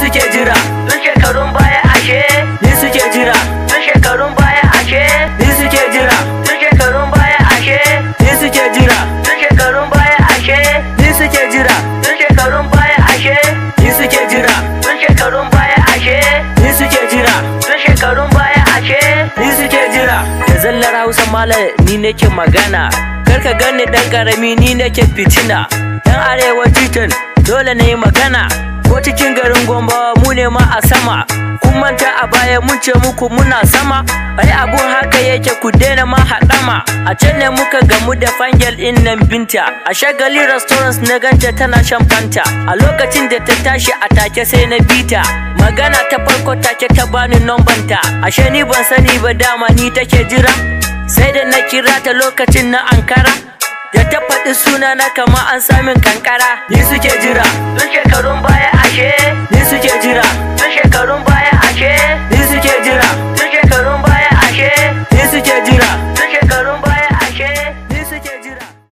suke jira tun shekarun baya ashe ni suke jira tun shekarun baya ashe ni suke jira tun shekarun baya ashe ni suke jira tun shekarun baya ashe ni suke jira tun shekarun baya ashe ni suke jira tun shekarun baya ashe ni suke jira tun shekarun baya ashe ni suke jira da zallar Hausa malam ni nake magana karka gani dan karami ni nake fitina dan arewa titan dole ne magana ko cikin garin Gombe mu ne ma a sama kun manta a baya mun ce muku muna sama ai abun haka yake ku daina ma haɗama a can ne muka gamu da fangel din nan Binta a shagali restaurants na ganta tana shan fanta a lokacin da ta tashi a take sai na bita magana ta farko take ta bani nombanta ashe ni ban sani ba dama ni take jira sai da na kira ta lokacin na Ankara da ta faɗi suna na kama an samin kankara ni suke jira tun shekarun baya ashe ni suke